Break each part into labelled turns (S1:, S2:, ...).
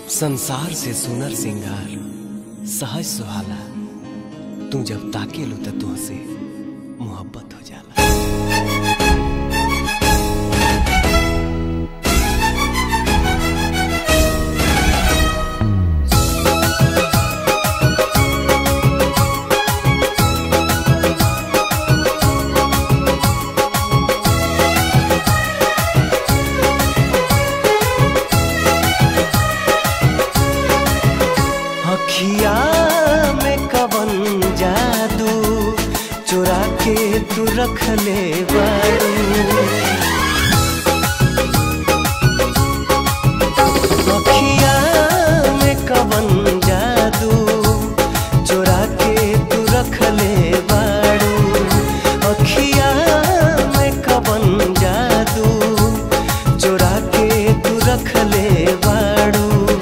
S1: संसार से सुनर सिंगार सहज सुहाला। तू जब ताके लो तो तुझसे मोहब्बत हो जाला। अखिया में कवन जादू चुरा के तू रख ले बारू। अखिया में कवन जादू चुरा के तू रख ले बारू। अखिया में कवन जादू चुरा के तू रख ले बारू।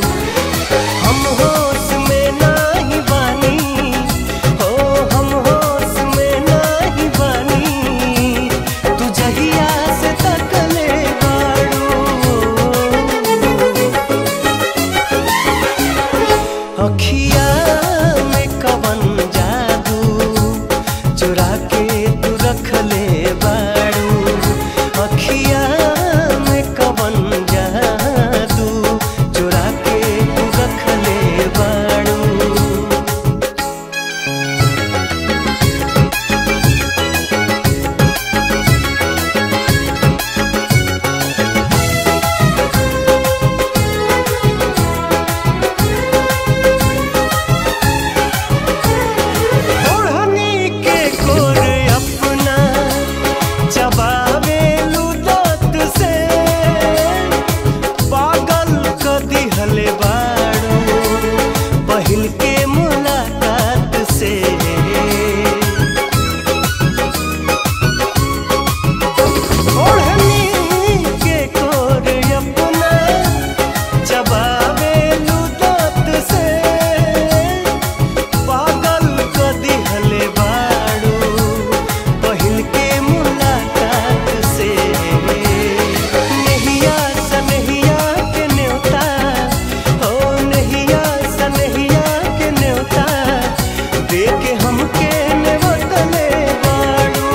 S1: अखिया में कवन जादू चुरा के तू रख ले बारू। अखिया में कवन जादू चुरा के तू रख ले बारू।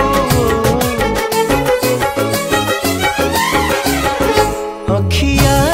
S1: अखिया